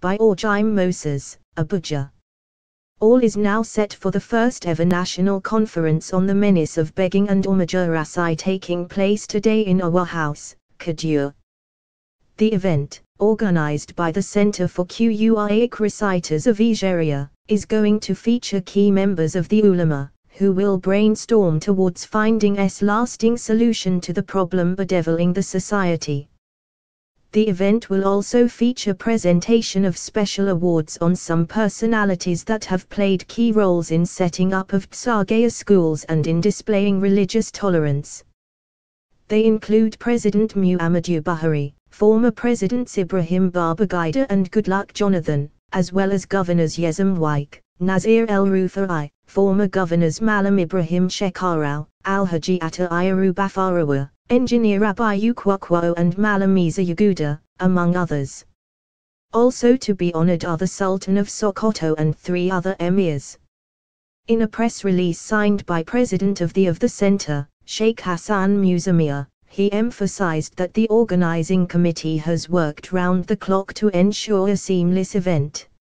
by Orjaim Moses, Abuja. All is now set for the first ever national conference on the menace of begging and Omajurasai taking place today in Awa House, Kaduna. The event, organized by the Center for Quranic Reciters of Nigeria, is going to feature key members of the ulama, who will brainstorm towards finding a lasting solution to the problem bedeviling the society. The event will also feature presentation of special awards on some personalities that have played key roles in setting up of Tsagaya schools and in displaying religious tolerance. They include President Muhammadu Buhari, former Presidents Ibrahim Babangida and Goodluck Jonathan, as well as Governors Nyesom Wike, Nasir El-Rufai, former Governors Malam Ibrahim Shekarau, Alhaji Atta Ayaru Bafarawa, Engineer Abayu Kwakwo and Malam Isa Yaguda, among others. Also to be honored are the Sultan of Sokoto and 3 other emirs. In a press release signed by President of the Center, Sheikh Hassan Muzamia, he emphasized that the organizing committee has worked round the clock to ensure a seamless event.